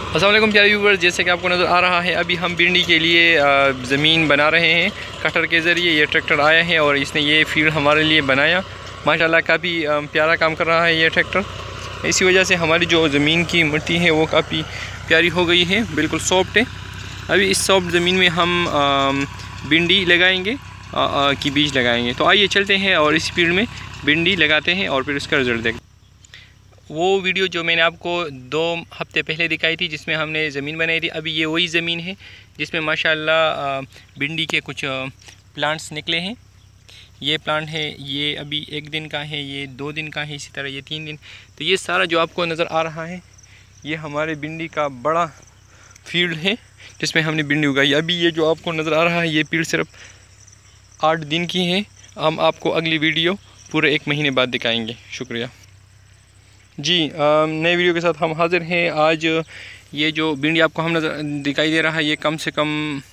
अस्सलाम वालेकुम प्यारे व्यूअर्स, जैसे कि आपको नज़र आ रहा है अभी हम भिंडी के लिए ज़मीन बना रहे हैं कटर के ज़रिए। ये ट्रैक्टर आया है और इसने ये फील्ड हमारे लिए बनाया। माशाल्लाह काफ़ी प्यारा काम कर रहा है ये ट्रैक्टर। इसी वजह से हमारी जो ज़मीन की मिट्टी है वो काफ़ी प्यारी हो गई है, बिल्कुल सॉफ्ट है। अभी इस सॉफ्ट ज़मीन में हम भिंडी लगाएँगे की बीज लगाएँगे। तो आइए चलते हैं और इस फील्ड में भिंडी लगाते हैं और फिर उसका रिज़ल्ट देखते हैं। वो वीडियो जो मैंने आपको 2 हफ्ते पहले दिखाई थी जिसमें हमने ज़मीन बनाई थी, अभी ये वही ज़मीन है जिसमें माशाल्लाह भिंडी के कुछ प्लांट्स निकले हैं। ये प्लांट है, ये अभी 1 दिन का है, ये 2 दिन का है, इसी तरह ये 3 दिन। तो ये सारा जो आपको नज़र आ रहा है ये हमारे भिंडी का बड़ा फील्ड है जिसमें हमने भिंडी उगाई। अभी ये जो आपको नज़र आ रहा है ये फील्ड सिर्फ 8 दिन की है। हम आपको अगली वीडियो पूरे 1 महीने बाद दिखाएँगे। शुक्रिया जी। नए वीडियो के साथ हम हाज़िर हैं। आज ये जो भिंडी आपको हम नज़र दिखाई दे रहा है ये कम से कम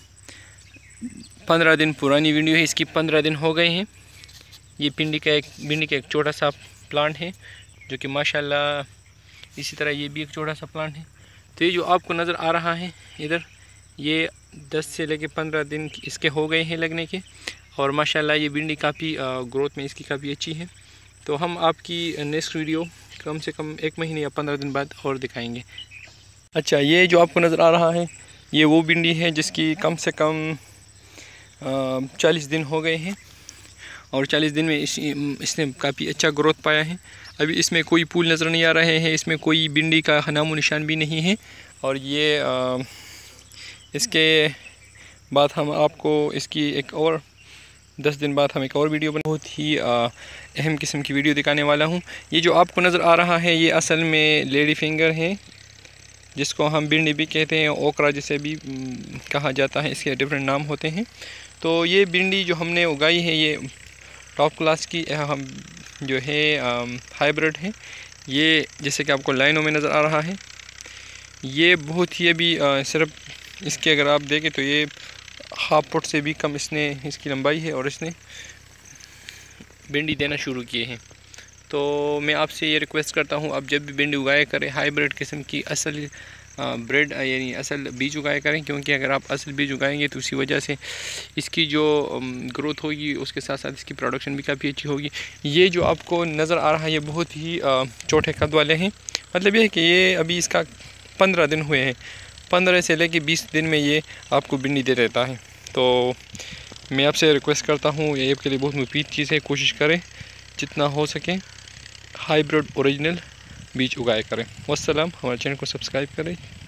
15 दिन पुरानी वीडियो है। इसकी 15 दिन हो गए हैं। ये भिंडी का एक छोटा सा प्लांट है जो कि माशाल्लाह इसी तरह ये भी एक छोटा सा प्लांट है। तो ये जो आपको नज़र आ रहा है इधर, ये 10 से लेकर 15 दिन इसके हो गए हैं लगने के, और माशाल्लाह ये भिंडी काफ़ी ग्रोथ में इसकी काफ़ी अच्छी है। तो हम आपकी नेक्स्ट वीडियो कम से कम 1 महीने या 15 दिन बाद और दिखाएंगे। अच्छा, ये जो आपको नज़र आ रहा है ये वो भिंडी है जिसकी कम से कम 40 दिन हो गए हैं, और 40 दिन में इसने काफ़ी अच्छा ग्रोथ पाया है। अभी इसमें कोई फूल नज़र नहीं आ रहे हैं, इसमें कोई भिंडी का नामो निशान भी नहीं है। और ये इसके बाद हम आपको इसकी एक और 10 दिन बाद हम एक और वीडियो बहुत ही अहम किस्म की वीडियो दिखाने वाला हूँ। ये जो आपको नज़र आ रहा है ये असल में लेडी फिंगर है जिसको हम भिंडी भी कहते हैं, ओकरा जिसे भी कहा जाता है, इसके डिफरेंट नाम होते हैं। तो ये भिंडी जो हमने उगाई है ये टॉप क्लास की हम जो है हाइब्रिड है। ये जैसे कि आपको लाइनों में नज़र आ रहा है ये बहुत ही अभी सिर्फ इसके अगर आप देखें तो ये 1/2 फुट से भी कम इसकी लंबाई है और इसने भिंडी देना शुरू किए हैं। तो मैं आपसे ये रिक्वेस्ट करता हूँ आप जब भी भिंडी उगाया करें हाइब्रिड किस्म की असल ब्रेड यानी असल बीज उगाया करें, क्योंकि अगर आप असल बीज उगाएंगे तो उसी वजह से इसकी जो ग्रोथ होगी उसके साथ साथ इसकी प्रोडक्शन भी काफ़ी अच्छी होगी। ये जो आपको नज़र आ रहा है ये बहुत ही छोटे कद वाले हैं। मतलब ये है कि ये अभी इसका 15 दिन हुए हैं, 15 से लेकर 20 दिन में ये आपको भिंडी दे देता है। तो मैं आपसे रिक्वेस्ट करता हूँ ये आपके लिए बहुत मुफीद चीज़ है, कोशिश करें जितना हो सके हाइब्रिड ओरिजिनल बीज उगाया करें। वस्सलाम, हमारे चैनल को सब्सक्राइब करें।